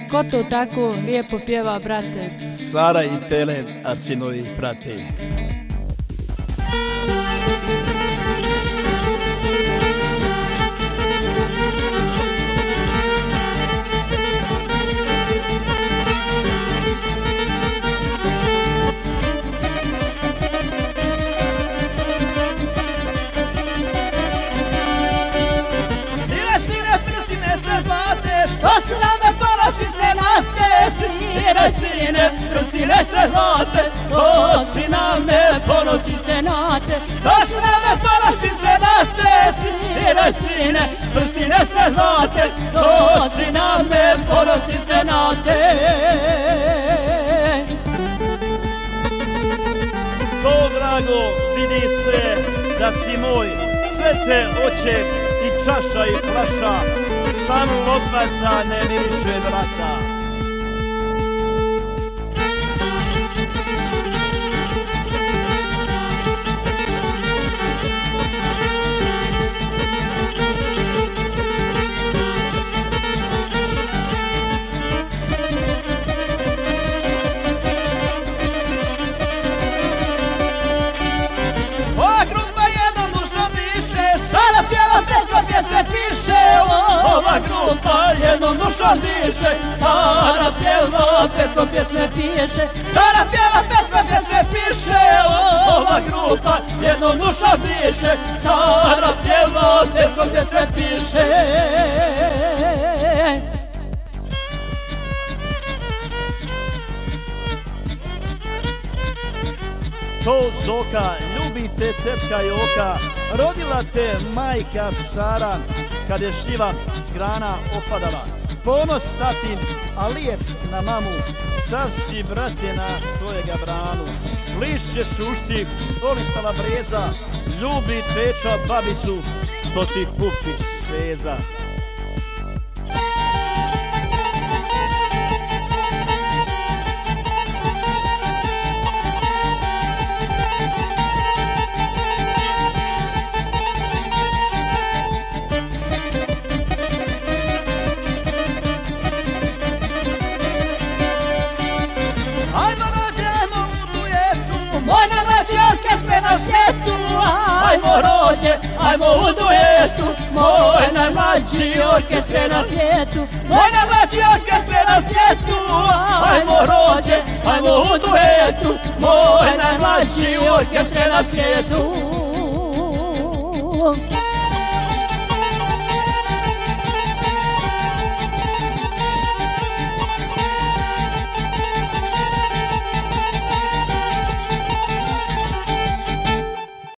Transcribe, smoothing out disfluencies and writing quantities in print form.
Ko to tako lijepo pjeva, brate? Sara i Pelen, a sinovi ih prate. Što si na me ponosi se na te, sviraj sine, prstine sve zlate. Što si na me ponosi se na te, što si na me ponosi se na te, sviraj sine, prstine sve zlate. Što si na me ponosi se na te. To, drago, vidi se da si moj, sve te oče i čaša i flaša, samo lopata ne miriše vrata. Ova grupa jednodušno diše, sada pjeva petko pjesme piše. Ova grupa jednodušno diše, sada pjeva petko pjesme piše. Sada pjeva petko pjesme piše. Ova grupa jednodušno diše, sada pjeva petko pjesme piše. To Zoka, ljubite tetka Joka, rodila te majka Sara, kad je šljiva s grana opadala. Ponos tatin, a lijep na mamu, sav si brate na svojega branu. Lišće šušti, olistala breza, ljubi peča babicu, što ti kupiš sveza. Ajmo u duetu, moj najmlađi orkestre na svijetu. Moj najmlađi orkestre na svijetu. Ajmo rođe, ajmo u duetu, moj najmlađi orkestre na svijetu.